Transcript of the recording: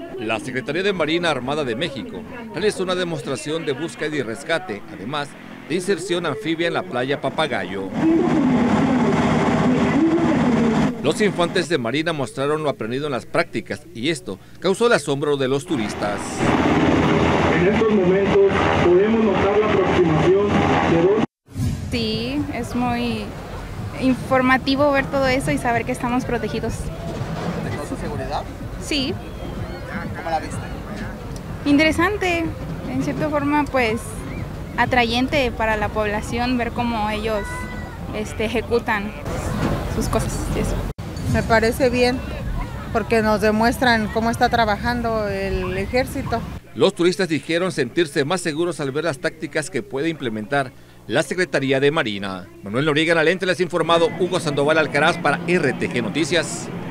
La Secretaría de Marina Armada de México realizó una demostración de búsqueda y rescate, además de inserción anfibia en la playa Papagayo. Los infantes de Marina mostraron lo aprendido en las prácticas y esto causó el asombro de los turistas. En estos momentos podemos notar la aproximación de dos. Sí, es muy informativo ver todo eso y saber que estamos protegidos. ¿De su seguridad? Sí. ¿Cómo la viste? Interesante, en cierta forma pues atrayente para la población ver cómo ellos ejecutan sus cosas. Eso. Me parece bien porque nos demuestran cómo está trabajando el ejército. Los turistas dijeron sentirse más seguros al ver las tácticas que puede implementar la Secretaría de Marina. Manuel Noriega, Alente, les ha informado Hugo Sandoval Alcaraz para RTG Noticias.